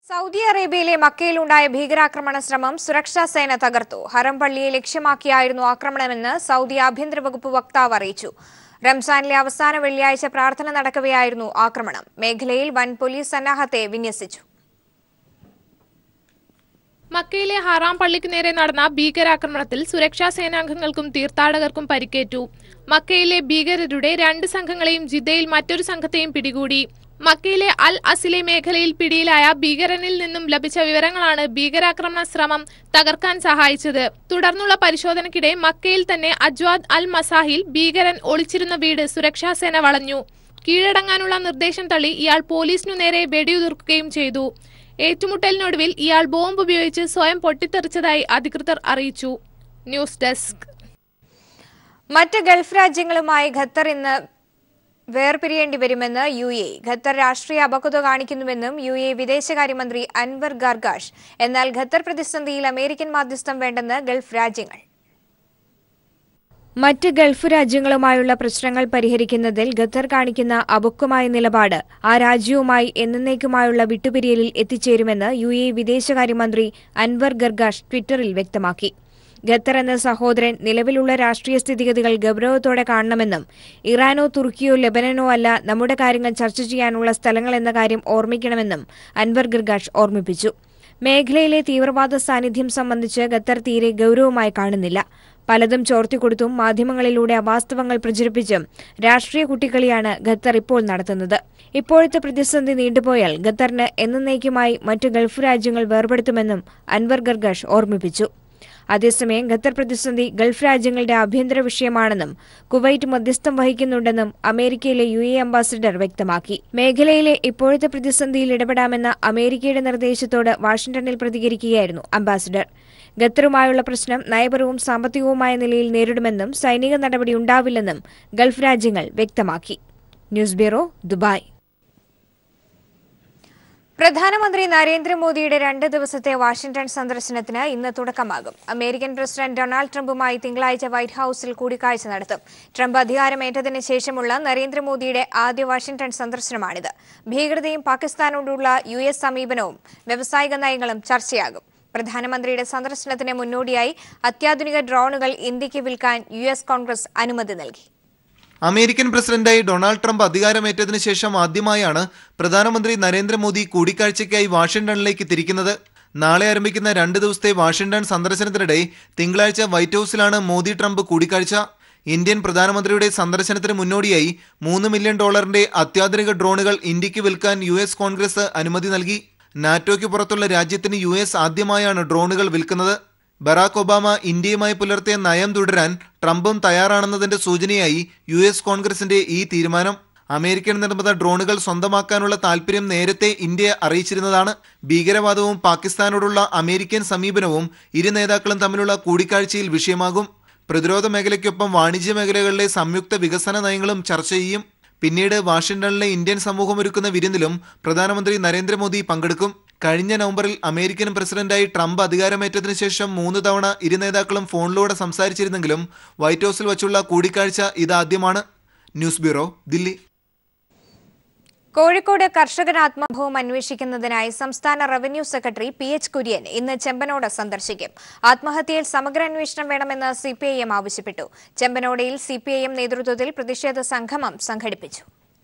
Saudi അറേബ്യയിലെ മക്കയിലുണ്ടായ ഭീകരാക്രമണ ശ്രമം സുരക്ഷാ സേന തകർത്തു. ഹറം പള്ളിയെ ലക്ഷ്യമാക്കിയായിരുന്നു ആക്രമണമെന്ന് സൗദി ആഭ്യന്തര വകുപ്പ് വക്താവ് അറിയിച്ചു. റംസാനിലെ അവസാന വെള്ളിയാഴ്ച പ്രാർത്ഥന നടക്കവെയായിരുന്നു ആക്രമണം. മേഖലയിൽ വൻ പോലീസ് സന്നാഹത്തെ വിന്യസിച്ചു. മക്കയിലെ ഹറാം പള്ളിക്ക് നേരെ നടന്ന ഭീകരാക്രമണത്തിൽ സുരക്ഷാ സേനാംഗങ്ങൾക്കും തീർത്ഥാടകർക്കും പരിക്കേറ്റു. മക്കയിലെ ഭീകരരുടെ 2 സംഘങ്ങളെയും ജിദ്ദയിൽ മറ്റൊരു സംഘത്തെയും പിടികൂടി. മക്കയിലെ അൽ അസിലെ മേഖലയിൽ പിടിയിലായ ഭീകരനിൽ നിന്നും ലഭിച്ച വിവരങ്ങളാണ് ഭീകരാക്രമണ ശ്രമം തകർക്കാൻ സഹായിച്ചത്. തുടർന്നുള്ള പരിശോധനയ്ക്കിടെ മക്കയിൽ തന്നെ അജ്വാദ് അൽ മസാഹിൽ ഭീകരൻ ഒളിച്ചിരുന്ന വീട് സുരക്ഷാസേന വളഞ്ഞു. കീഴടങ്ങാനുള്ള നിർദ്ദേശം തള്ളി ഇയാൾ പോലീസിനു നേരെ വെടിയുതിർക്കുകയും ചെയ്തു. ഏറ്റുമുട്ടലിനൊടുവിൽ ഇയാൾ ബോംബ് ഉപയോഗിച്ച് സ്വയം പൊട്ടിത്തെറിച്ചതായി അധികൃതർ അറിയിച്ചു. News desk. മറ്റ് ഗൾഫ് രാജ്യങ്ങളുമായി ഖത്തർ ഇന്ന് വേർപിരിയേണ്ടി വരുമെന്ന് UAE. ഖത്തർ രാഷ്ട്രീയ അപക്വത കാണിക്കുന്നുവെന്നും UAE വിദേശകാര്യമന്ത്രി അൻവർ ഗർഗാഷ്. എന്നാൽ ഖത്തർ പ്രതിസന്ധിയിൽ അമേരിക്കൻ മാധ്യസ്ഥം വേണ്ടെന്ന് ഗൾഫ് രാജ്യങ്ങൾ. മറ്റ് ഗൾഫ് രാജ്യങ്ങളുമായുള്ള പ്രശ്നങ്ങൾ പരിഹരിക്കുന്നതിൽ ഖത്തർ കാണിക്കുന്ന അപക്വമായ നിലപാട് ആ രാജ്യവുമായി എന്നേക്കുമായുള്ള വിട്ടുപിരിയലിൽ എത്തിച്ചേരുമെന്ന് UAE വിദേശകാര്യമന്ത്രി അൻവർ ഗർഗാഷ് ട്വിറ്ററിൽ വ്യക്തമാക്കി. ഖത്തർ എന്ന സഹോദരൻ നിലവിലുള്ള രാഷ്ട്രീയ സ്ഥിതിഗതികൾ ഗൌരവത്തോടെ കാണണമെന്നും ഇറാനോ തുർക്കിയോ ലെബനനോ അല്ല നമ്മുടെ കാര്യങ്ങൾ ചർച്ച ചെയ്യാനുള്ള സ്ഥലങ്ങളെന്ന കാര്യം ഓർമ്മിക്കണമെന്നും അൻവർ ഗർഗാഷ് ഓർമ്മിപ്പിച്ചു. മേഖലയിലെ തീവ്രവാദ സാന്നിധ്യം സംബന്ധിച്ച് ഖത്തർ തീരെ ഗൌരവമായി കാണുന്നില്ല. പലതും ചോർത്തിക്കൊടുത്തും മാധ്യമങ്ങളിലൂടെ അവാസ്തവങ്ങൾ പ്രചരിപ്പിച്ചും രാഷ്ട്രീയ കുട്ടിക്കളിയാണ് ഖത്തർ ഇപ്പോൾ നടത്തുന്നത്. ഇപ്പോഴത്തെ പ്രതിസന്ധി നീണ്ടുപോയാൽ ഖത്തറിന് എന്നേക്കുമായി മറ്റു ഗൾഫ് രാജ്യങ്ങൾ വേർപെടുത്തുമെന്നും അൻവർ ഗർഗാഷ് ഓർമ്മിപ്പിച്ചു. അതേസമയം ഖത്തർ പ്രതിസന്ധി ഗൾഫ് രാജ്യങ്ങളുടെ ആഭ്യന്തര വിഷയമാണെന്നും കുവൈറ്റ് മധ്യസ്ഥം വഹിക്കുന്നുണ്ടെന്നും അമേരിക്കയിലെ UAE അംബാസിഡർ വ്യക്തമാക്കി. മേഖലയിലെ ഇപ്പോഴത്തെ പ്രതിസന്ധിയിൽ ഇടപെടാമെന്ന അമേരിക്കയുടെ നിർദ്ദേശത്തോട് വാഷിംഗ്ടണിൽ പ്രതികരിക്കുകയായിരുന്നു അംബാസിഡർ. ഖത്തറുമായുള്ള പ്രശ്നം നയപരവും സാമ്പത്തികവുമായ നിലയിൽ നേരിടുമെന്നും സൈനിക നടപടി ഉണ്ടാവില്ലെന്നും ഗൾഫ് രാജ്യങ്ങൾ വ്യക്തമാക്കി. News bureau, Dubai. പ്രധാനമന്ത്രി നരേന്ദ്രമോദിയുടെ 2 ദിവസത്തെ വാഷിംഗ്ടൺ സന്ദർശനത്തിന് ഇന്ന് തുടക്കമാകും. അമേരിക്കൻ പ്രസിഡന്റ് ഡൊണാൾഡ് ട്രംപുമായി തിങ്കളാഴ്ച വൈറ്റ് ഹൌസിൽ കൂടിക്കാഴ്ച നടത്തും. ട്രംപ് അധികാരമേറ്റതിന് ശേഷമുള്ള നരേന്ദ്രമോദിയുടെ ആദ്യ വാഷിംഗ്ടൺ സന്ദർശനമാണിത്. ഭീകരതയും പാകിസ്ഥാനോടുള്ള US സമീപനവും വ്യവസായിക നയങ്ങളും ചർച്ചയാകും. പ്രധാനമന്ത്രിയുടെ സന്ദർശനത്തിന് മുന്നോടിയായി അത്യാധുനിക ഡ്രോണുകൾ ഇന്ത്യക്ക് വിൽക്കാൻ US കോൺഗ്രസ് അനുമതി നൽകി. അമേരിക്കൻ പ്രസിഡന്റായി ഡൊണാൾഡ് ട്രംപ് അധികാരമേറ്റതിനു ശേഷം ആദ്യമായാണ് പ്രധാനമന്ത്രി നരേന്ദ്രമോദി കൂടിക്കാഴ്ചയ്ക്കായി വാഷിംഗ്ടണിലേക്ക് തിരിക്കുന്നത്. നാളെ ആരംഭിക്കുന്ന 2 ദിവസത്തെ വാഷിംഗ്ടൺ സന്ദർശനത്തിനിടെ തിങ്കളാഴ്ച വൈറ്റ് ഹൌസിലാണ് മോദി ട്രംപ് കൂടിക്കാഴ്ച. ഇന്ത്യൻ പ്രധാനമന്ത്രിയുടെ സന്ദർശനത്തിന് മുന്നോടിയായി $3 മില്യൺ അത്യാധുനിക ഡ്രോണുകൾ ഇന്ത്യക്ക് വിൽക്കാൻ US കോൺഗ്രസ് അനുമതി നൽകി. നാറ്റോയ്ക്ക് പുറത്തുള്ള രാജ്യത്തിന് US ആദ്യമായാണ് ഡ്രോണുകൾ വിൽക്കുന്നത്. ബറാക് ഒബാമ ഇന്ത്യയുമായി പുലർത്തിയ നയം തുടരാൻ ട്രംപും തയ്യാറാണെന്നതിന്റെ സൂചനയായി US കോൺഗ്രസിന്റെ ഈ തീരുമാനം. അമേരിക്കൻ നിർമ്മിത ഡ്രോണുകൾ സ്വന്തമാക്കാനുള്ള താൽപര്യം നേരത്തെ ഇന്ത്യ അറിയിച്ചിരുന്നതാണ്. ഭീകരവാദവും പാകിസ്ഥാനോടുള്ള അമേരിക്കൻ സമീപനവും ഇരു നേതാക്കളും തമ്മിലുള്ള കൂടിക്കാഴ്ചയിൽ വിഷയമാകും. പ്രതിരോധ മേഖലയ്ക്കൊപ്പം വാണിജ്യ മേഖലകളിലെ സംയുക്ത വികസന നയങ്ങളും ചർച്ച ചെയ്യും. പിന്നീട് വാഷിംഗ്ടണിലെ ഇന്ത്യൻ സമൂഹം ഒരുക്കുന്ന വിരുന്നിലും പ്രധാനമന്ത്രി നരേന്ദ്രമോദി പങ്കെടുക്കും. കഴിഞ്ഞ നവംബറിൽ അമേരിക്കൻ പ്രസിഡന്റായി ട്രംപ് അധികാരമേറ്റതിനു ശേഷം 3 തവണ ഇരു നേതാക്കളും ഫോണിലൂടെ സംസാരിച്ചിരുന്നെങ്കിലും വൈറ്റ് ഹൌസിൽ വച്ചുള്ള കൂടിക്കാഴ്ച ഇതാദ്യമാണ്. News bureau, Delhi. കോഴിക്കോട് കർഷകൻ ആത്മഹത്യം അന്വേഷിക്കുന്നതിനായി സംസ്ഥാന റവന്യൂ സെക്രട്ടറി PH കുര്യൻ ഇന്ന് ചെമ്പനോട് സന്ദർശിക്കും. ആത്മഹത്യയിൽ സമഗ്ര അന്വേഷണം വേണമെന്ന് CPIM ആവശ്യപ്പെട്ടു. ചെമ്പനോടയിൽ CPIM നേതൃത്വത്തിൽ പ്രതിഷേധ സംഗമം സംഘടിപ്പിച്ചു.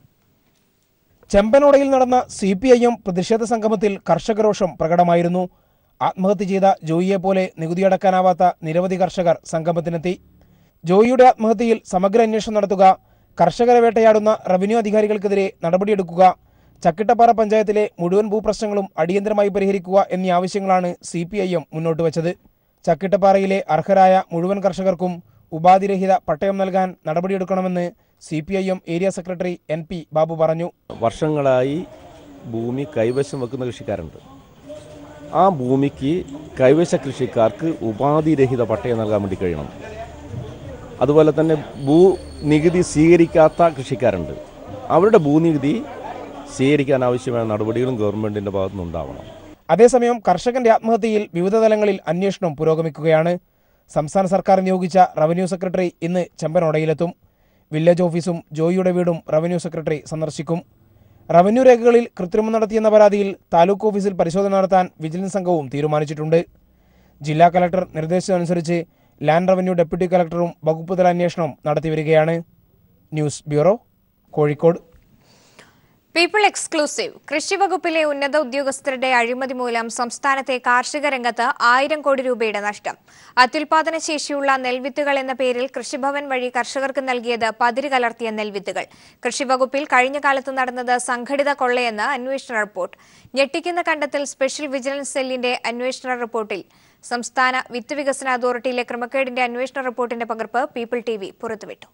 ചെമ്പനോടയിൽ നടന്ന CPIM പ്രതിഷേധ സംഗമത്തിൽ കർഷകരോഷം പ്രകടമായിരുന്നു. ആത്മഹത്യ ചെയ്ത ജോയിയെ പോലെ നികുതി അടക്കാനാവാത്ത നിരവധി കർഷകർ സംഗമത്തിനെത്തി. ജോയിയുടെ ആത്മഹത്യയിൽ സമഗ്ര അന്വേഷണം നടത്തുക, കർഷകരെ വേട്ടയാടുന്ന റവന്യൂ അധികാരികൾക്കെതിരെ നടപടിയെടുക്കുക, ചക്കിട്ടപ്പാറ പഞ്ചായത്തിലെ മുഴുവൻ ഭൂപ്രശ്നങ്ങളും അടിയന്തരമായി പരിഹരിക്കുക എന്നീ ആവശ്യങ്ങളാണ് CPIM മുന്നോട്ട് വച്ചത്. ചക്കിട്ടപ്പാറയിലെ അർഹരായ മുഴുവൻ കർഷകർക്കും ഉപാധിരഹിത പട്ടയം നൽകാൻ നടപടിയെടുക്കണമെന്ന് CPIM area secretary NP Babu പറഞ്ഞു. വർഷങ്ങളായി ഭൂമി കൈവശം വെക്കുന്ന കൃഷിക്കാരുണ്ട്. ആ ഭൂമിക്ക് കൈവശ കൃഷിക്കാർക്ക് ഉപാധിരഹിത പട്ടയം നൽകാൻ വേണ്ടി കഴിയണം. അതുപോലെ തന്നെ ഭൂനികുതി സ്വീകരിക്കാത്ത കൃഷിക്കാരുണ്ട്. അവരുടെ ഭൂനികുതി സ്വീകരിക്കാൻ ആവശ്യമായ നടപടികളും ഗവൺമെന്റിന്റെ ഭാഗത്തുനിന്നുണ്ടാവണം. അതേസമയം കർഷകന്റെ ആത്മഹത്യയിൽ വിവിധ തലങ്ങളിൽ അന്വേഷണം പുരോഗമിക്കുകയാണ്. സംസ്ഥാന സർക്കാർ നിയോഗിച്ച റവന്യൂ സെക്രട്ടറി ഇന്ന് ചെമ്പനോടയിലെത്തും. വില്ലേജ് ഓഫീസും ജോയിയുടെ വീടും റവന്യൂ സെക്രട്ടറി സന്ദർശിക്കും. റവന്യൂ രേഖകളിൽ കൃത്രിമം നടത്തിയെന്ന പരാതിയിൽ താലൂക്ക് ഓഫീസിൽ പരിശോധന നടത്താൻ വിജിലൻസ് സംഘവും തീരുമാനിച്ചിട്ടുണ്ട്. ജില്ലാ കളക്ടർ നിർദ്ദേശമനുസരിച്ച് ലാൻഡ് റവന്യൂ ഡെപ്യൂട്ടി കളക്ടറും വകുപ്പ് തല അന്വേഷണം നടത്തിവരികയാണ്. News bureau, Kozhikode. People exclusive. കൃഷി വകുപ്പിലെ ഉന്നത ഉദ്യോഗസ്ഥരുടെ അഴിമതി മൂലം സംസ്ഥാനത്തെ കാർഷിക രംഗത്ത് 1000 കോടി രൂപയുടെ നഷ്ടം. അത്യുൽപാദന ശേഷിയുള്ള നെൽവിത്തുകൾ എന്ന പേരിൽ കൃഷിഭവൻ വഴി കർഷകർക്ക് നൽകിയത് പതിര് കലർത്തിയ നെൽവിത്തുകൾ. കൃഷി വകുപ്പിൽ കഴിഞ്ഞ കാലത്ത് നടന്നത് സംഘടിത കൊള്ളയെന്ന് അന്വേഷണ റിപ്പോർട്ട്. ഞെട്ടിക്കുന്ന കണ്ടെത്തൽ സ്പെഷ്യൽ വിജിലൻസ് സെല്ലിന്റെ അന്വേഷണ റിപ്പോർട്ടിൽ. സംസ്ഥാന വിത്ത് വികസന അതോറിറ്റിയിലെ ക്രമക്കേടിന്റെ അന്വേഷണ റിപ്പോർട്ടിന്റെ പകർപ്പ് പീപ്പിൾ TV പുറത്തുവിട്ടു.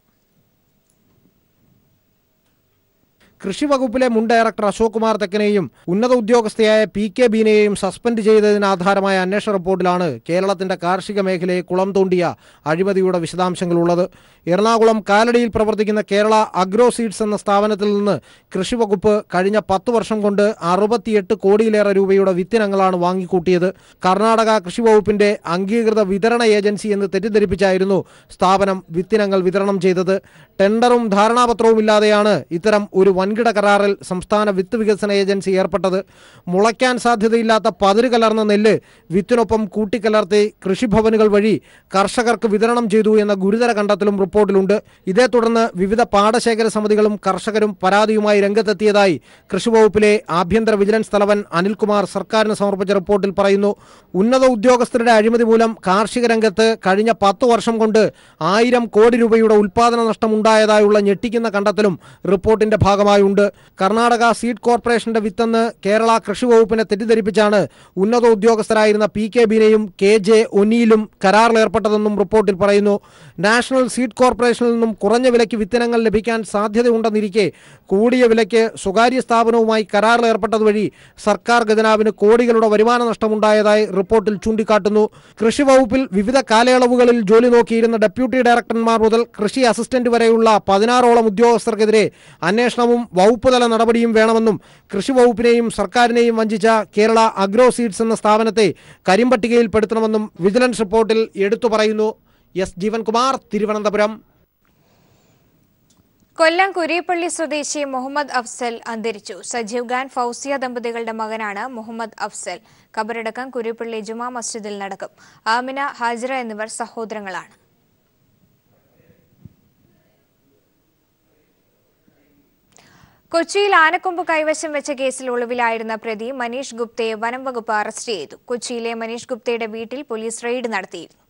കൃഷി വകുപ്പിലെ മുൻ ഡയറക്ടർ അശോക് കുമാർ തെക്കനെയും ഉന്നത ഉദ്യോഗസ്ഥയായ PK ബീനയെയും സസ്പെൻഡ് ചെയ്തതിന് ആധാരമായ അന്വേഷണ റിപ്പോർട്ടിലാണ് കേരളത്തിന്റെ കാർഷിക മേഖലയെ കുളം തോണ്ടിയ അഴിമതിയുടെ വിശദാംശങ്ങളുള്ളത്. എറണാകുളം കാലടിയിൽ പ്രവർത്തിക്കുന്ന കേരള അഗ്രോ സീഡ്സ് എന്ന സ്ഥാപനത്തിൽ നിന്ന് കൃഷി വകുപ്പ് കഴിഞ്ഞ 10 വർഷം കൊണ്ട് 68 കോടിയിലേറെ രൂപയുടെ വിത്തിനങ്ങളാണ് വാങ്ങിക്കൂട്ടിയത്. കർണാടക കൃഷി വകുപ്പിന്റെ അംഗീകൃത വിതരണ ഏജൻസി എന്ന് തെറ്റിദ്ധരിപ്പിച്ചായിരുന്നു സ്ഥാപനം വിത്തിനങ്ങൾ വിതരണം ചെയ്തത്. ടെൻഡറും ധാരണാപത്രവും ഇല്ലാതെയാണ് ഇത്തരം ഒരു വൻകിട കരാറിൽ സംസ്ഥാന വിത്ത് വികസന ഏജൻസി ഏർപ്പെട്ടത്. മുളയ്ക്കാൻ സാധ്യതയില്ലാത്ത പതിര് കലർന്ന നെല്ല് വിത്തിനൊപ്പം കൂട്ടിക്കലർത്തി കൃഷിഭവനുകൾ വഴി കർഷകർക്ക് വിതരണം ചെയ്തു എന്ന ഗുരുതര കണ്ടെത്തലും റിപ്പോർട്ടിലുണ്ട്. ഇതേ തുടർന്ന് വിവിധ പാടശേഖര സമിതികളും കർഷകരും പരാതിയുമായി രംഗത്തെത്തിയതായി കൃഷിവകുപ്പിലെ ആഭ്യന്തര വിജിലൻസ് തലവൻ അനിൽകുമാർ സർക്കാരിന് സമർപ്പിച്ച റിപ്പോർട്ടിൽ പറയുന്നു. ഉന്നത ഉദ്യോഗസ്ഥരുടെ അഴിമതി മൂലം കാർഷിക രംഗത്ത് കഴിഞ്ഞ 10 വർഷം കൊണ്ട് 1000 കോടി രൂപയുടെ ഉൽപാദന നഷ്ടമുണ്ടായതായുള്ള ഞെട്ടിക്കുന്ന കണ്ടെത്തലും റിപ്പോർട്ടിന്റെ ഭാഗമായുണ്ട്. കർണാടക സീഡ് കോർപ്പറേഷന്റെ വിത്തെന്ന് കേരള കൃഷി വകുപ്പിനെ തെറ്റിദ്ധരിപ്പിച്ചാണ് ഉന്നത ഉദ്യോഗസ്ഥരായിരുന്ന PK ബീനയും KJ ഒനിയിലും കരാറിലേർപ്പെട്ടതെന്നും റിപ്പോർട്ടിൽ പറയുന്നു. നാഷണൽ സീഡ് കോർപ്പറേഷനിൽ നിന്നും കുറഞ്ഞ വിലയ്ക്ക് വിത്തിനങ്ങൾ ലഭിക്കാൻ സാധ്യതയുണ്ടെന്നിരിക്കെ കൂടിയ വിലയ്ക്ക് സ്വകാര്യ സ്ഥാപനവുമായി കരാറിലേർപ്പെട്ടത് വഴി സർക്കാർ ഖജനാവിന് കോടികളുടെ വരുമാന നഷ്ടമുണ്ടായതായി റിപ്പോർട്ടിൽ ചൂണ്ടിക്കാട്ടുന്നു. കൃഷി വകുപ്പിൽ വിവിധ കാലയളവുകളിൽ ജോലി നോക്കിയിരുന്ന ഡെപ്യൂട്ടി ഡയറക്ടർമാർ മുതൽ കൃഷി അസിസ്റ്റന്റ് വരെയുള്ള 16ഓളം ഉദ്യോഗസ്ഥർക്കെതിരെ അന്വേഷണവും വകുപ്പ് തല നടപടിയും വേണമെന്നും കൃഷി വകുപ്പിനെയും സർക്കാരിനെയും വഞ്ചിച്ച കേരള അഗ്രോ സീഡ്സ് എന്ന സ്ഥാപനത്തെ കരിമ്പട്ടികയിൽപ്പെടുത്തണമെന്നും വിജിലൻസ് റിപ്പോർട്ടിൽ എടുത്തു പറയുന്നു. S. ജീവൻകുമാർ, തിരുവനന്തപുരം. കൊല്ലം കുരീപ്പള്ളി സ്വദേശി മുഹമ്മദ് അഫ്സൽ അന്തരിച്ചു. സജീവ് ഖാൻ ഫൗസിയ ദമ്പതികളുടെ മകനാണ് മുഹമ്മദ് അഫ്സൽ. ഖബറടക്കം കുരീപ്പള്ളി ജുമാ മസ്ജിദിൽ നടക്കും. ആമിന, ഹാജിറ എന്നിവർ സഹോദരങ്ങളാണ്. കൊച്ചിയിൽ ആനക്കൊമ്പ് കൈവശം വെച്ച കേസിൽ ഒളിവിലായിരുന്ന പ്രതി മനീഷ് ഗുപ്തയെ വനം വകുപ്പ് അറസ്റ്റ് ചെയ്തു. കൊച്ചിയിലെ മനീഷ് ഗുപ്തയുടെ വീട്ടിൽ പോലീസ് റെയ്ഡ് നടത്തിയിരുന്നു.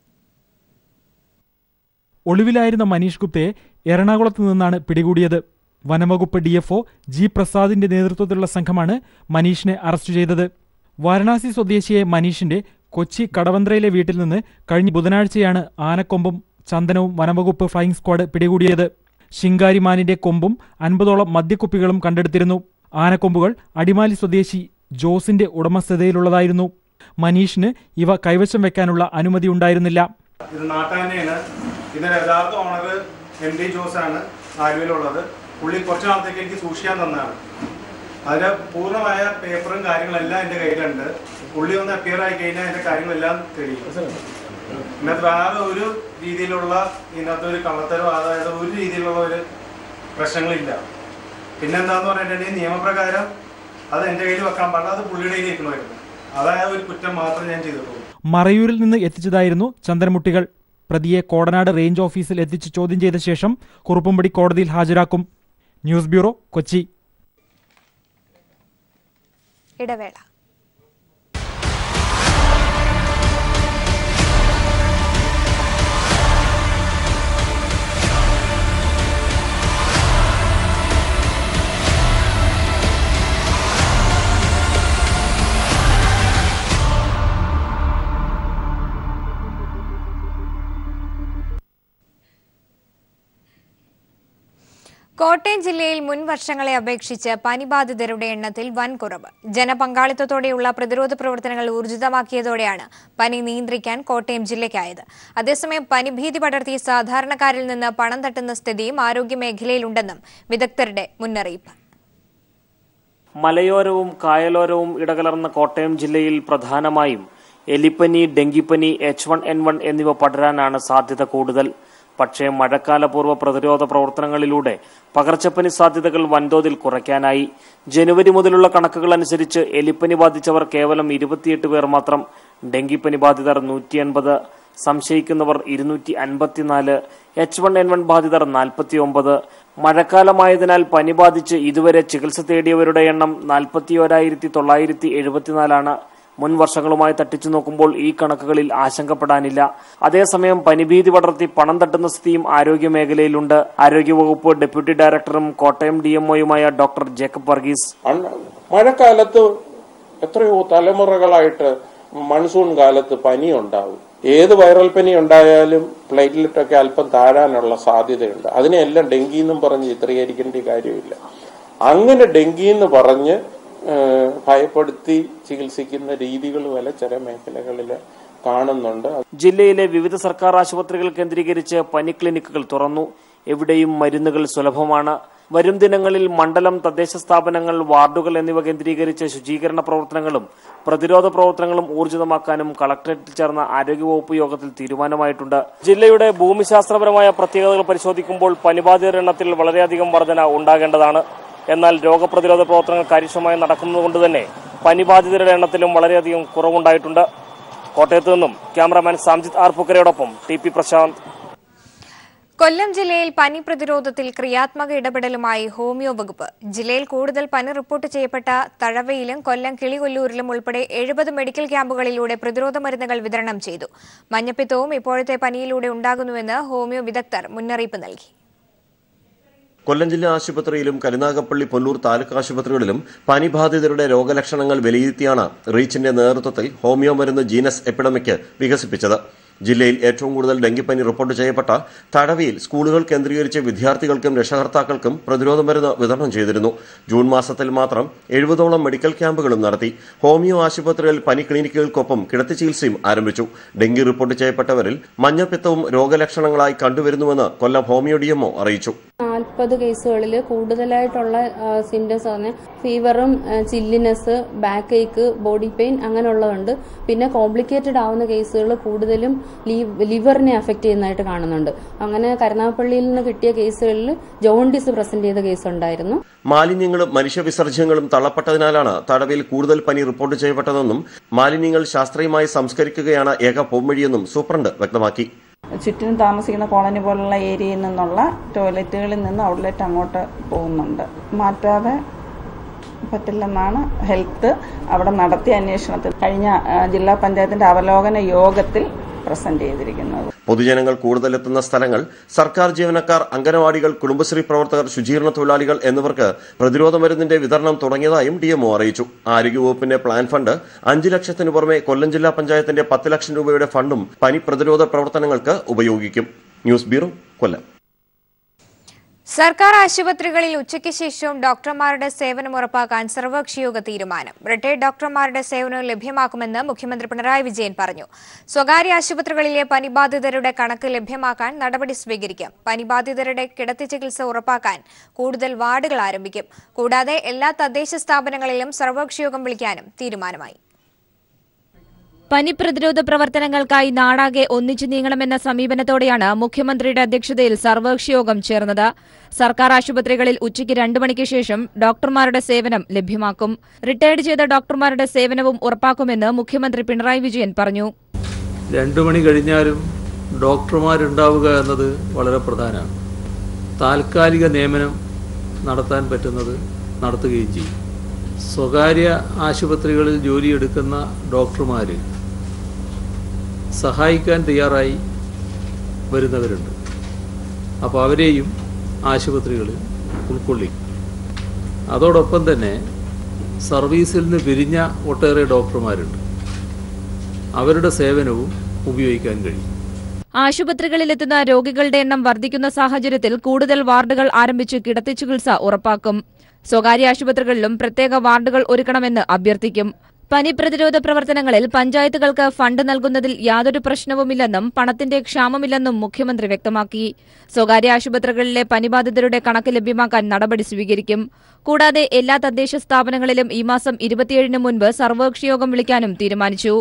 ഒളിവിലായിരുന്ന മനീഷ് ഗുപ്തയെ എറണാകുളത്ത് നിന്നാണ് പിടികൂടിയത്. വനംവകുപ്പ് DFO G. പ്രസാദിന്റെ നേതൃത്വത്തിലുള്ള സംഘമാണ് മനീഷിനെ അറസ്റ്റ് ചെയ്തത്. വാരണാസി സ്വദേശിയെ മനീഷിന്റെ കൊച്ചി കടവന്ത്രയിലെ വീട്ടിൽ നിന്ന് കഴിഞ്ഞ ബുധനാഴ്ചയാണ് ആനക്കൊമ്പും ചന്ദനവും വനംവകുപ്പ് ഫ്ലൈയിംഗ് സ്ക്വാഡ് പിടികൂടിയത്. ശിങ്കാരിമാനിന്റെ കൊമ്പും 50ഓളം മദ്യക്കുപ്പികളും കണ്ടെടുത്തിരുന്നു. ആനക്കൊമ്പുകൾ അടിമാലി സ്വദേശി ജോസിന്റെ ഉടമസ്ഥതയിലുള്ളതായിരുന്നു. മനീഷിന് ഇവ കൈവശം വെക്കാനുള്ള അനുമതി ഉണ്ടായിരുന്നില്ല. ഇത് നാട്ടാനയാണ്. ഇതിന്റെ യഥാർത്ഥ ഓണർ MD ജോസാണ് ആലുവയിലുള്ളത്. പുള്ളി കുറച്ച് നാളത്തേക്ക് എനിക്ക് സൂക്ഷിക്കാൻ തന്നതാണ്. അതിന്റെ പൂർണ്ണമായ പേപ്പറും കാര്യങ്ങളെല്ലാം എൻ്റെ കയ്യിലുണ്ട്. പുള്ളി ഒന്ന് അപ്പിയർ ആയി കഴിഞ്ഞാൽ എൻ്റെ കാര്യങ്ങളെല്ലാം തെളിയും. ഇതിനകത്ത് വേറെ ഒരു രീതിയിലുള്ള ഇതിനകത്ത് ഒരു കള്ളത്തരോ അതായത് ഒരു രീതിയിലുള്ള ഒരു പ്രശ്നങ്ങളില്ല. പിന്നെന്താന്ന് പറഞ്ഞിട്ടുണ്ടെങ്കിൽ നിയമപ്രകാരം അത് എൻ്റെ കയ്യിൽ വെക്കാൻ പാടില്ല, അത് പുള്ളിയുടെ കയ്യിൽ ഇരിക്കണമായിരുന്നു. അതായത് ഒരു കുറ്റം മാത്രം ഞാൻ ചെയ്തിട്ടുള്ളൂ. മറയൂരിൽ നിന്ന് എത്തിച്ചതായിരുന്നു ചന്ദനമുട്ടികൾ. പ്രതിയെ കോടനാട് റേഞ്ച് ഓഫീസിൽ എത്തിച്ച് ചോദ്യം ചെയ്ത ശേഷം കുറുപ്പുംപടി കോടതിയിൽ ഹാജരാക്കും. News bureau, Kochi. ഇടവേള. കോട്ടയം ജില്ലയിൽ മുൻ വർഷങ്ങളെ അപേക്ഷിച്ച് പനിബാധിതരുടെ എണ്ണത്തിൽ വൻ കുറവ്. ജനപങ്കാളിത്തത്തോടെയുള്ള പ്രതിരോധ പ്രവർത്തനങ്ങൾ ഊർജിതമാക്കിയതോടെയാണ് പനി നിയന്ത്രിക്കാൻ കോട്ടയം ജില്ലയ്ക്കായത്. അതേസമയം പനിഭീതി പടർത്തി സാധാരണക്കാരിൽ നിന്ന് പണം തട്ടുന്ന സ്ഥിതിയും ആരോഗ്യമേഖലയിലുണ്ടെന്നും വിദഗ്ധരുടെ മുന്നറിയിപ്പ്. മലയോരവും കായലോരവും ഇടകലർന്ന കോട്ടയം ജില്ലയിൽ പ്രധാനമായും എലിപ്പനി, ഡെങ്കിപ്പനി, H1N1 എന്നിവ പടരാനാണ് സാധ്യത കൂടുതൽ. പക്ഷേ മഴക്കാലപൂർവ്വ പ്രതിരോധ പ്രവർത്തനങ്ങളിലൂടെ പകർച്ചപ്പനി സാധ്യതകൾ വൻതോതിൽ കുറയ്ക്കാനായി. ജനുവരി മുതലുള്ള കണക്കുകൾ അനുസരിച്ച് എലിപ്പനി ബാധിച്ചവർ കേവലം 28 പേർ മാത്രം. ഡെങ്കിപ്പനി ബാധിതർ 180, സംശയിക്കുന്നവർ 254, H1N1 ബാധിതർ 49. മഴക്കാലമായതിനാൽ പനി ബാധിച്ച് ഇതുവരെ ചികിത്സ തേടിയവരുടെ എണ്ണം 41,974 മുൻ വർഷങ്ങളുമായി തട്ടിച്ചു നോക്കുമ്പോൾ ഈ കണക്കുകളിൽ ആശങ്കപ്പെടാനില്ല. അതേസമയം പനിഭീതി പടർത്തി പണം തട്ടുന്ന സ്ഥിതിയും ആരോഗ്യമേഖലയിലുണ്ട്. ആരോഗ്യവകുപ്പ് ഡെപ്യൂട്ടി ഡയറക്ടറും കോട്ടയം DMOയുമായ ഡോക്ടർ ജേക്കബ് വർഗീസ്. മഴക്കാലത്ത് എത്രയോ തലമുറകളായിട്ട് മൺസൂൺ കാലത്ത് പനി ഉണ്ടാവും. ഏത് വൈറൽ പനി ഉണ്ടായാലും പ്ലേറ്റ്ലെറ്റൊക്കെ അല്പം താഴാനുള്ള സാധ്യതയുണ്ട്. അതിനെല്ലാം ഡെങ്കി എന്നും പറഞ്ഞ് ചിത്രീകരിക്കേണ്ട കാര്യമില്ല. അങ്ങനെ ഡെങ്കി എന്ന് പറഞ്ഞ് ഭയപ്പെടുത്തി ചികിത്സിക്കുന്ന രീതികൾ ചില മേഖലകളിൽ കാണുന്നുണ്ട്. ജില്ലയിലെ വിവിധ സർക്കാർ ആശുപത്രികൾ കേന്ദ്രീകരിച്ച് പനി ക്ലിനിക്കുകൾ തുറന്നു. എവിടെയും മരുന്നുകൾ സുലഭമാണ്. വരും ദിനങ്ങളിൽ മണ്ഡലം, തദ്ദേശ സ്ഥാപനങ്ങൾ, വാർഡുകൾ എന്നിവ കേന്ദ്രീകരിച്ച് ശുചീകരണ പ്രവർത്തനങ്ങളും പ്രതിരോധ പ്രവർത്തനങ്ങളും ഊർജിതമാക്കാനും കളക്ടറേറ്റിൽ ചേർന്ന ആരോഗ്യവകുപ്പ് യോഗത്തിൽ തീരുമാനമായിട്ടുണ്ട്. ജില്ലയുടെ ഭൂമിശാസ്ത്രപരമായ പ്രത്യേകതകൾ പരിശോധിക്കുമ്പോൾ പനിബാധിതരുടെ എണ്ണത്തിൽ വളരെയധികം വർധന ഉണ്ടാകേണ്ടതാണ്. എന്നാൽ രോഗപ്രതിരോധ പ്രവർത്തനങ്ങൾ കാര്യക്ഷമമായി നടക്കുന്നതുകൊണ്ട് തന്നെ പനിബാധിതരുടെ എണ്ണത്തിലും വളരെയധികം കുറവുണ്ടായിട്ടുണ്ട്. കോട്ടയത്ത് നിന്നും ക്യാമറാമാൻ സാംജിത് ആർപ്പുക്കരയോടൊപ്പം TP പ്രശാന്ത്. കൊല്ലം ജില്ലയിൽ പനി പ്രതിരോധത്തിൽ ക്രിയാത്മക ഇടപെടലുമായി ഹോമിയോ വകുപ്പ്. ജില്ലയിൽ കൂടുതൽ പനി റിപ്പോർട്ട് ചെയ്യപ്പെട്ട തഴവയിലും കൊല്ലം കിളികൊല്ലൂരിലും ഉൾപ്പെടെ 70 മെഡിക്കൽ ക്യാമ്പുകളിലൂടെ പ്രതിരോധ മരുന്നുകൾ വിതരണം ചെയ്തു. മഞ്ഞപ്പിത്തവും ഇപ്പോഴത്തെ പനിയിലൂടെ ഉണ്ടാകുന്നുവെന്ന് ഹോമിയോ വിദഗ്ധർ മുന്നറിയിപ്പ് നൽകി. കൊല്ലം ജില്ലാ ആശുപത്രിയിലും കരുനാഗപ്പള്ളി, പൊന്നൂർ താലൂക്ക് ആശുപത്രികളിലും പനിബാധിതരുടെ രോഗലക്ഷണങ്ങൾ വിലയിരുത്തിയാണ് റീച്ചിന്റെ നേതൃത്വത്തിൽ ഹോമിയോ മരുന്ന് ജീനസ് എപ്പിഡമിക് വികസിപ്പിച്ചത്. ജില്ലയിൽ ഏറ്റവും കൂടുതൽ ഡെങ്കിപ്പനി റിപ്പോർട്ട് ചെയ്യപ്പെട്ട തഴവയിൽ സ്കൂളുകൾ കേന്ദ്രീകരിച്ച് വിദ്യാർത്ഥികൾക്കും രക്ഷകർത്താക്കൾക്കും പ്രതിരോധ മരുന്ന് വിതരണം ചെയ്തിരുന്നു. ജൂൺ മാസത്തിൽ മാത്രം 70ഓളം മെഡിക്കൽ ക്യാമ്പുകളും നടത്തി. ഹോമിയോ ആശുപത്രിയിൽ പനി ക്ലിനിക്കുകൾക്കൊപ്പം കിടത്തി ചികിത്സയും ആരംഭിച്ചു. ഡെങ്കി റിപ്പോർട്ട് ചെയ്യപ്പെട്ടവരിൽ മഞ്ഞപ്പിത്തവും രോഗലക്ഷണങ്ങളായി കണ്ടുവരുന്നുവെന്ന് കൊല്ലം ഹോമിയോ DMO അറിയിച്ചു. 40 കേസുകളിൽ കൂടുതലായിട്ടുള്ള സിംറ്റംസ് പറഞ്ഞാൽ ഫീവറും, chilliness, back ache, body pain അങ്ങനെയുള്ളതുണ്ട്. പിന്നെ കോംപ്ലിക്കേറ്റഡ് ആവുന്ന കേസുകൾ കൂടുതലും ലിവറിനെ അഫക്റ്റ് ചെയ്യുന്നതായിട്ട് കാണുന്നുണ്ട്. അങ്ങനെ കരുനാഗപ്പള്ളിയിൽ നിന്ന് കിട്ടിയ കേസുകളിൽ ജോണ്ടിസ് പ്രസന്റ് ചെയ്ത കേസ് ഉണ്ടായിരുന്നു. മാലിന്യങ്ങളും മനുഷ്യവിസർജ്യങ്ങളും തള്ളപ്പെട്ടതിനാലാണ് തടവിൽ കൂടുതൽ പനി റിപ്പോർട്ട് ചെയ്യപ്പെട്ടതെന്നും മാലിന്യങ്ങൾ ശാസ്ത്രീയമായി സംസ്കരിക്കുകയാണ് ഏക പോംവഴിയെന്നും സൂപ്രണ്ട് വ്യക്തമാക്കി. ചുറ്റിനും താമസിക്കുന്ന കോളനി പോലുള്ള ഏരിയയിൽ നിന്നുള്ള ടോയ്ലറ്റുകളിൽ നിന്ന് ഔട്ട്ലെറ്റ് അങ്ങോട്ട് പോകുന്നുണ്ട്. മാറ്റാതെ പറ്റില്ലെന്നാണ് ഹെൽത്ത് അവിടെ നടത്തിയ അന്വേഷണത്തിൽ കഴിഞ്ഞ ജില്ലാ പഞ്ചായത്തിന്റെ അവലോകന യോഗത്തിൽ പ്രസന്റ് ചെയ്തിരിക്കുന്നത്. പൊതുജനങ്ങൾ കൂടുതലെത്തുന്ന സ്ഥലങ്ങൾ, സർക്കാർ ജീവനക്കാർ, അംഗനവാടികൾ, കുടുംബശ്രീ പ്രവർത്തകർ, ശുചീകരണ തൊഴിലാളികൾ എന്നിവർക്ക് പ്രതിരോധ മരുന്നിന്റെ വിതരണം തുടങ്ങിയതായും DMO അറിയിച്ചു. ആരോഗ്യവകുപ്പിന്റെ പ്ലാൻ ഫണ്ട് 5 ലക്ഷത്തിനു പുറമെ കൊല്ലം ജില്ലാ പഞ്ചായത്തിന്റെ 10 ലക്ഷം രൂപയുടെ ഫണ്ടും പനി പ്രതിരോധ പ്രവർത്തനങ്ങൾക്ക് ഉപയോഗിക്കും. News bureau, Kollam. സർക്കാർ ആശുപത്രികളിൽ ഉച്ചയ്ക്ക് ശേഷവും ഡോക്ടർമാരുടെ സേവനം ഉറപ്പാക്കാൻ സർവകക്ഷിയോഗ തീരുമാനം. റിട്ടയർഡ് ഡോക്ടർമാരുടെ സേവനം ലഭ്യമാക്കുമെന്ന് മുഖ്യമന്ത്രി പിണറായി വിജയൻ പറഞ്ഞു. സ്വകാര്യ ആശുപത്രികളിലെ പനിബാധിതരുടെ കണക്ക് ലഭ്യമാക്കാൻ നടപടി സ്വീകരിക്കും. പനിബാധിതരുടെ കിടത്തി ചികിത്സ ഉറപ്പാക്കാൻ കൂടുതൽ വാർഡുകൾ ആരംഭിക്കും. കൂടാതെ എല്ലാ തദ്ദേശ സ്ഥാപനങ്ങളിലും സർവകക്ഷിയോഗം വിളിക്കാനും തീരുമാനമായി. പനി പ്രതിരോധ പ്രവർത്തനങ്ങൾക്കായി നാടാകെ ഒന്നിച്ചു നീങ്ങണമെന്ന സമീപനത്തോടെയാണ് മുഖ്യമന്ത്രിയുടെ അധ്യക്ഷതയിൽ സർവകക്ഷി യോഗം ചേർന്നത്. സർക്കാർ ആശുപത്രികളിൽ ഉച്ചയ്ക്ക് 2 മണിക്ക് ശേഷം ഡോക്ടർമാരുടെ സേവനം ലഭ്യമാക്കും. റിട്ടയർഡ് ചെയ്ത ഡോക്ടർമാരുടെ സേവനവും ഉറപ്പാക്കുമെന്ന് മുഖ്യമന്ത്രി പിണറായി വിജയൻ പറഞ്ഞു. 2 മണി കഴിഞ്ഞാലും ഡോക്ടർമാരുണ്ടാവുക എന്നത് വളരെ പ്രധാനമാണ്. താൽക്കാലിക നിയമനം നടത്താൻ പറ്റുന്നത് നടത്തുകയും ചെയ്യും. സ്വകാര്യ ആശുപത്രികളിൽ ജോലിയെടുക്കുന്ന ഡോക്ടർമാർ സഹായിക്കാൻ തയ്യാറായി വരുന്നവരുണ്ട്. അപ്പോൾ അവരെയും ആശുപത്രികളിൽ ഉൾക്കൊള്ളിക്കും. അതോടൊപ്പം തന്നെ സർവീസിൽ നിന്ന് പിരിഞ്ഞ ഒട്ടേറെ ഡോക്ടർമാരുണ്ട്. അവരുടെ സേവനവും ഉപയോഗിക്കാൻ കഴിയും. ആശുപത്രികളിലെത്തുന്ന രോഗികളുടെ എണ്ണം വർദ്ധിക്കുന്ന സാഹചര്യത്തിൽ കൂടുതൽ വാർഡുകൾ ആരംഭിച്ച് കിടത്തി ചികിത്സ ഉറപ്പാക്കും. സ്വകാര്യ ആശുപത്രികളിലും പ്രത്യേക വാർഡുകൾ ഒരുക്കണമെന്ന് അഭ്യർത്ഥിക്കും. പനി പ്രതിരോധ പ്രവർത്തനങ്ങളിൽ പഞ്ചായത്തുകൾക്ക് ഫണ്ട് നൽകുന്നതിൽ യാതൊരു പ്രശ്നവുമില്ലെന്നും പണത്തിന്റെ ക്ഷാമമില്ലെന്നും മുഖ്യമന്ത്രി വ്യക്തമാക്കി. സ്വകാര്യ ആശുപത്രികളിലെ പനിബാധിതരുടെ കണക്ക് ലഭ്യമാക്കാൻ നടപടി സ്വീകരിക്കും. കൂടാതെ എല്ലാ തദ്ദേശ സ്ഥാപനങ്ങളിലും ഈ മാസം 27-ന് മുൻപ് സർവകക്ഷിയോഗം വിളിക്കാനും തീരുമാനിച്ചു.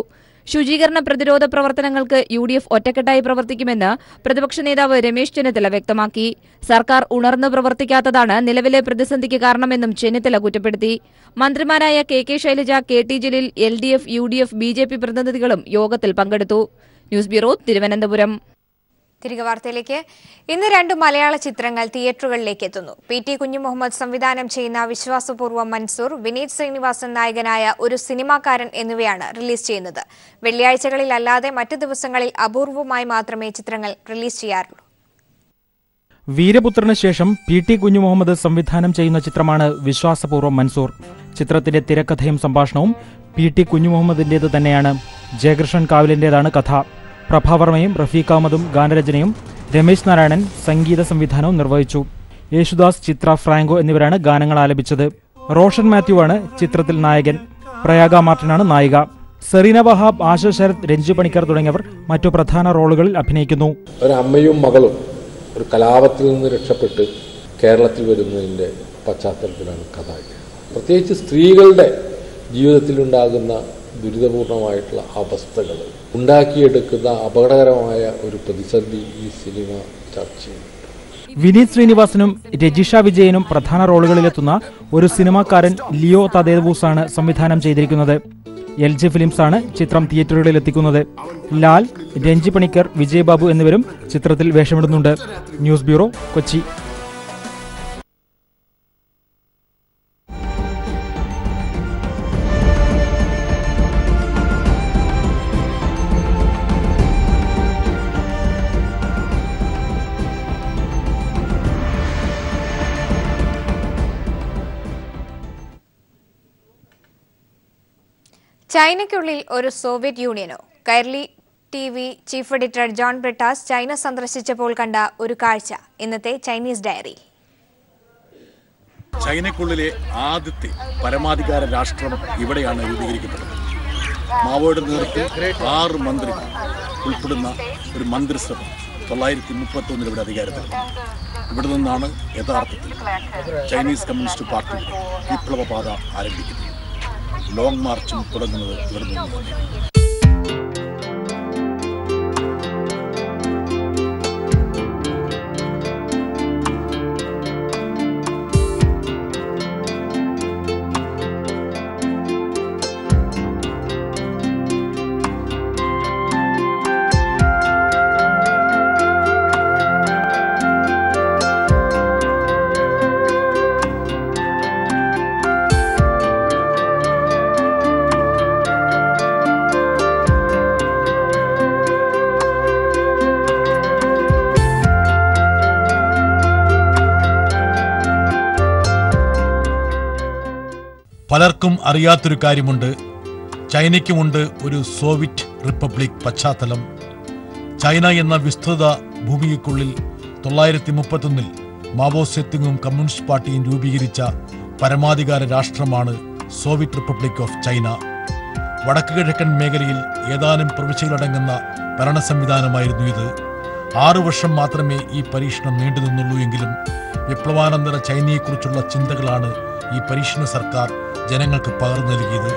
ശുചീകരണ പ്രതിരോധ പ്രവർത്തനങ്ങൾക്ക് UDF ഒറ്റക്കെട്ടായി പ്രവർത്തിക്കുമെന്ന് പ്രതിപക്ഷ നേതാവ് രമേശ് ചെന്നിത്തല വ്യക്തമാക്കി. സർക്കാർ ഉണർന്ന് പ്രവർത്തിക്കാത്തതാണ് നിലവിലെ പ്രതിസന്ധിക്ക് കാരണമെന്നും ചെന്നിത്തല കുറ്റപ്പെടുത്തി. മന്ത്രിമാരായ KK Shailaja, KT Jaleel, LDF, UDF, BJP പ്രതിനിധികളും യോഗത്തിൽ പങ്കെടുത്തു. News bureau, Thiruvananthapuram. തിരികെ വാർത്തയിലേക്ക്. ഇന്ന് 2 മലയാള ചിത്രങ്ങൾ തിയേറ്ററുകളിലേക്ക് എത്തുന്നു. PT കുഞ്ഞുമുഹമ്മദ് സംവിധാനം ചെയ്യുന്ന വിശ്വാസപൂർവ്വം മൻസൂർ, വിനീത് ശ്രീനിവാസൻ നായകനായ ഒരു സിനിമാക്കാരൻ എന്നിവയാണ് റിലീസ് ചെയ്യുന്നത്. വെള്ളിയാഴ്ചകളിലല്ലാതെ മറ്റ് ദിവസങ്ങളിൽ അപൂർവമായി മാത്രമേ ചിത്രങ്ങൾ റിലീസ് ചെയ്യാറുള്ളൂ. വീരപുത്രന് ശേഷം PT കുഞ്ഞുമുഹമ്മദ് സംവിധാനം ചെയ്യുന്ന ചിത്രമാണ് വിശ്വാസപൂർവ്വം മൻസൂർ. ചിത്രത്തിന്റെ തിരക്കഥയും സംഭാഷണവും PT കുഞ്ഞുമുഹമ്മദിന്റേത് തന്നെയാണ്. ജയകൃഷ്ണൻ കാവിലിന്റേതാണ് കഥ. പ്രഭാവർമ്മയും റഫീഖ് അഹമ്മദും ഗാനരചനയും, രമേശ് നാരായണൻ സംഗീത സംവിധാനവും നിർവഹിച്ചു. യേശുദാസ്, ചിത്ര, ഫ്രാങ്കോ എന്നിവരാണ് ഗാനങ്ങൾ ആലപിച്ചത്. റോഷൻ മാത്യു ആണ് ചിത്രത്തിൽ നായകൻ. പ്രയാഗ മാർട്ടിനാണ് നായിക. സെറീന വഹാബ്, ആശ ശരത്, രഞ്ജു പണിക്കർ തുടങ്ങിയവർ മറ്റു പ്രധാന റോളുകളിൽ അഭിനയിക്കുന്നു. ഒരു അമ്മയും മകളും ഒരു കലാപത്തിൽ നിന്ന് രക്ഷപ്പെട്ട് കേരളത്തിൽ വരുന്നതിൻ്റെ പശ്ചാത്തലത്തിലാണ് കഥ. പ്രത്യേകിച്ച് സ്ത്രീകളുടെ ജീവിതത്തിലുണ്ടാകുന്ന ദുരിതപൂർണമായിട്ടുള്ള അവസ്ഥകൾ ഉണ്ടാക്കിയെടുക്കുന്ന അപകടകരമായ ഒരു പ്രതിസന്ധി ഈ സിനിമ ചർച്ച ചെയ്യും. വിനീത് ശ്രീനിവാസനും രജിഷ വിജയനും പ്രധാന റോളുകളിലെത്തുന്ന ഒരു സിനിമാക്കാരൻ ലിയോ തദേവൂസാണ് സംവിധാനം ചെയ്തിരിക്കുന്നത്. LG ഫിലിംസ് ആണ് ചിത്രം തിയേറ്ററുകളിൽ എത്തിക്കുന്നത്. ലാൽ, രഞ്ജി പണിക്കർ, വിജയബാബു എന്നിവരും ചിത്രത്തിൽ വേഷമിടുന്നുണ്ട്. News bureau, Kochi. ചൈനയ്ക്കുള്ളിൽ ഒരു സോവിയറ്റ് യൂണിയനോ? Kairali TV chief editor John Brittas China സന്ദർശിച്ചപ്പോൾ കണ്ട ഒരു കാഴ്ച ഇന്നത്തെ ചൈനീസ് ഡയറി. ചൈനയ്ക്കുള്ളിലെ ആദ്യത്തെ പരമാധികാര രാഷ്ട്രം ഇവിടെയാണ് രൂപീകരിക്കപ്പെട്ടത്. മാവോയുടെ നേതൃത്വത്തിൽ 6 മന്ത്രിമാർ ഉൾപ്പെടുന്ന ഒരു മന്ത്രിസഭ 931 ഇവിടെ അധികാരത്തിൽ. ഇവിടെ നിന്നാണ് യഥാർത്ഥത്തിൽ ചൈനീസ് കമ്മ്യൂണിസ്റ്റ് പാർട്ടി വിപ്ലവപാത ആരംഭിക്കുന്നത്. ലോങ് മാർച്ചും തുടങ്ങുന്നത് ഇവിടെ നിന്നാണ്. പലർക്കും അറിയാത്തൊരു കാര്യമുണ്ട്. ചൈനയ്ക്കുമുണ്ട് ഒരു സോവിയറ്റ് റിപ്പബ്ലിക് പശ്ചാത്തലം. ചൈന എന്ന വിസ്തൃത ഭൂമിക്കുള്ളിൽ 931 മാവോ സേതുങ്ങും കമ്മ്യൂണിസ്റ്റ് പാർട്ടിയും രൂപീകരിച്ച പരമാധികാര രാഷ്ട്രമാണ് സോവിയറ്റ് റിപ്പബ്ലിക് ഓഫ് ചൈന. വടക്കു കിഴക്കൻ മേഖലയിൽ ഏതാനും പ്രവിശ്യകളടങ്ങുന്ന ഭരണ സംവിധാനമായിരുന്നു ഇത്. 6 വർഷം മാത്രമേ ഈ പരീക്ഷണം നീണ്ടുനിന്നുള്ളൂ എങ്കിലും വിപ്ലവാനന്തര ചൈനയെക്കുറിച്ചുള്ള ചിന്തകളാണ് ഈ പരീക്ഷണ സർക്കാർ ജനങ്ങൾക്ക് പകർന്നു നൽകിയത്.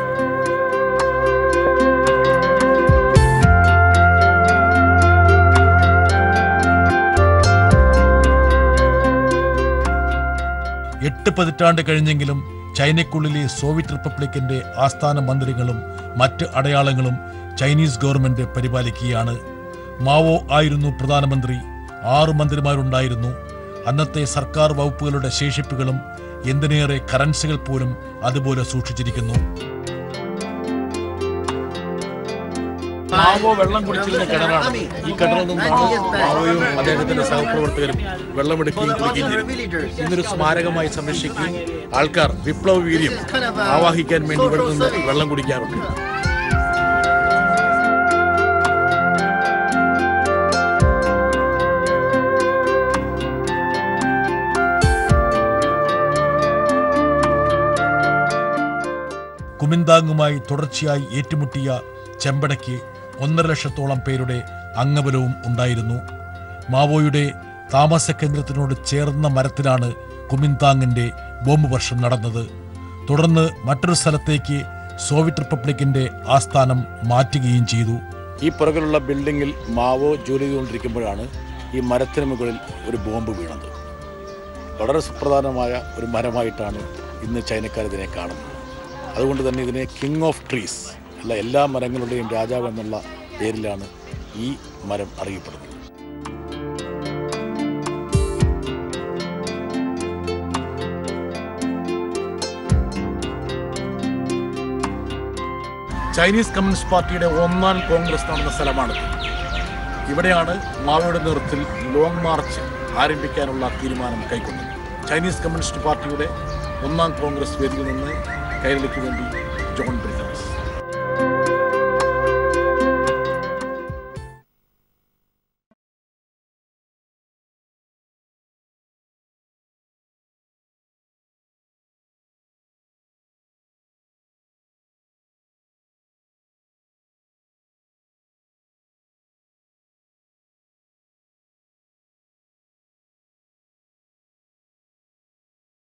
എട്ട് പതിറ്റാണ്ട് കഴിഞ്ഞെങ്കിലും ചൈനയ്ക്കുള്ളിലെ സോവിയറ്റ് റിപ്പബ്ലിക്കിന്റെ ആസ്ഥാന മന്ദിരങ്ങളും മറ്റ് അടയാളങ്ങളും ചൈനീസ് ഗവൺമെന്റ് പരിപാലിക്കുകയാണ്. മാവോ ആയിരുന്നു പ്രധാനമന്ത്രി. 6 മന്ത്രിമാരുണ്ടായിരുന്നു. അന്നത്തെ സർക്കാർ വകുപ്പുകളുടെ ശേഷിപ്പുകളും എന്തിനേറെ കറൻസികൾ പോലും അതുപോലെ സൂക്ഷിച്ചിരിക്കുന്നു. മാവോ വെള്ളം കുടിച്ചിരുന്ന കിണറാണ്. ഈ കിണറിൽ നിന്നാണ് മാവോയും അദ്ദേഹത്തിന്റെ സഹപ്രവർത്തകരും വെള്ളമെടുക്കുകയും കുടിക്കുകയും ചെയ്തു. ഇന്നൊരു സ്മാരകമായി സംരക്ഷിക്കുകയും ആൾക്കാർ വിപ്ലവ വീര്യം ആവാഹിക്കാൻ വേണ്ടി ഇവിടെ നിന്ന് വെള്ളം കുടിക്കാറുണ്ട്. കുമിന്താങ്ങുമായി തുടർച്ചയായി ഏറ്റുമുട്ടിയ ചെമ്പടയ്ക്ക് 1.5 ലക്ഷത്തോളം പേരുടെ അംഗബലവും ഉണ്ടായിരുന്നു. മാവോയുടെ താമസ കേന്ദ്രത്തിനോട് ചേർന്ന മരത്തിലാണ് കുമിന്താങ്ങിന്റെ ബോംബ് വർഷം നടന്നത്. തുടർന്ന് മറ്റൊരു സ്ഥലത്തേക്ക് സോവിയറ്റ് റിപ്പബ്ലിക്കിന്റെ ആസ്ഥാനം മാറ്റുകയും ചെയ്തു. ഈ പുറകിലുള്ള ബിൽഡിങ്ങിൽ മാവോ ജോലി ചെയ്തുകൊണ്ടിരിക്കുമ്പോഴാണ് ഈ മരത്തിന് മുകളിൽ ഒരു ബോംബ് വീണത്. വളരെ സുപ്രധാനമായ ഒരു മരമായിട്ടാണ് ഇന്ന് ചൈനക്കാർ ഇതിനെ കാണുന്നത്. അതുകൊണ്ട് തന്നെ ഇതിനെ കിങ് ഓഫ് ട്രീസ് അല്ല, എല്ലാ മരങ്ങളുടെയും രാജാവ് എന്നുള്ള പേരിലാണ് ഈ മരം അറിയപ്പെടുന്നത്. ചൈനീസ് കമ്മ്യൂണിസ്റ്റ് പാർട്ടിയുടെ ഒന്നാം കോൺഗ്രസ് നടന്ന സ്ഥലമാണിത്. ഇവിടെയാണ് മാവോയുടെ നേതൃത്വത്തിൽ ലോങ് മാർച്ച് ആരംഭിക്കാനുള്ള തീരുമാനം കൈക്കൊണ്ടത്. ചൈനീസ് കമ്മ്യൂണിസ്റ്റ് പാർട്ടിയുടെ ഒന്നാം കോൺഗ്രസ് വേദിയിൽ നിന്ന് കൈരളിക്ക് വേണ്ടി ജോൺ ബ്രിജാസ്.